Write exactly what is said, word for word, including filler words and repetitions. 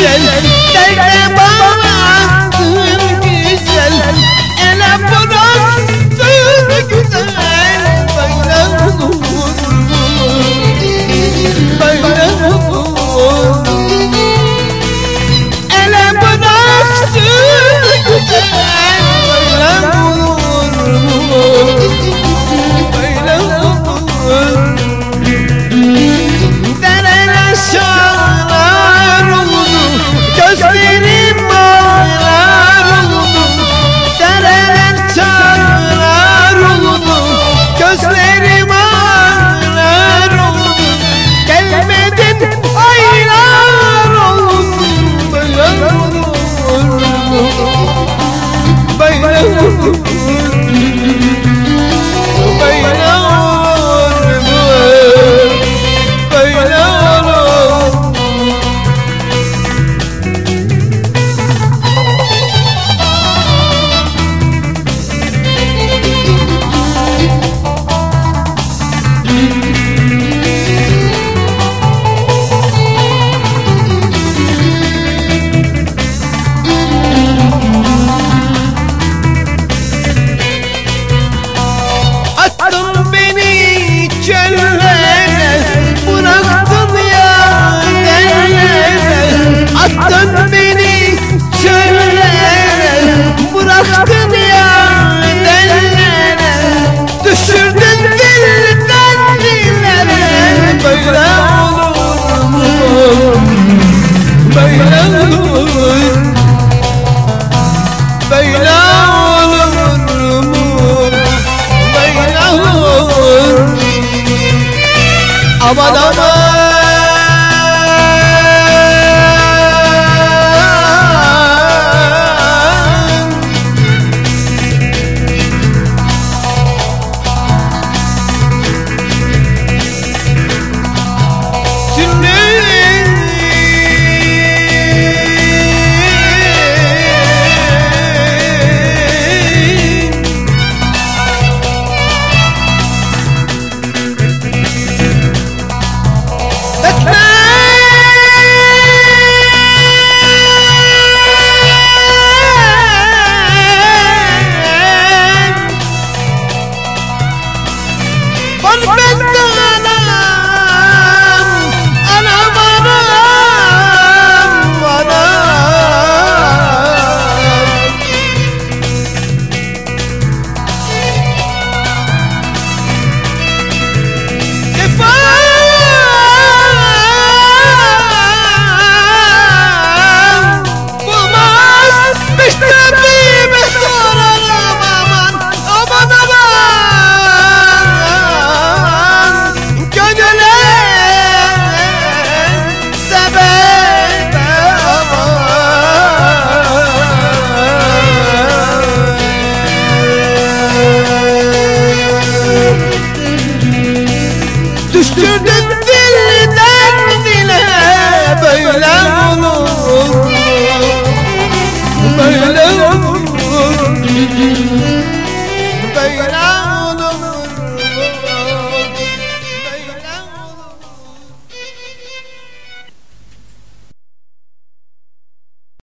güzel, derde bağladın güzel, ele bıraktın güzel. Böyle olur mu? Böyle olur. Ele bıraktın güzel. Böyle olur mu? Böyle olur. Dereler şarlar oldu, gözlerim ağlar oldu. Dereler şarlar oldu, gözlerim ağlar oldu. Gelmedin aylar oldu. Böyle olur mu? Böyle olur. Böyle olur mu? Böyle olur. Attın beni çöllere, bıraktın yerlere. Attın beni çöllere, bıraktın yerlere. Düşürdün dilden dillere. Böyle olur mu? Böyle olur. Böyle olur mu? Böyle olur. Aman aman. Düşürdün dilden dile. Böyle olur. Böyle olur. Böyle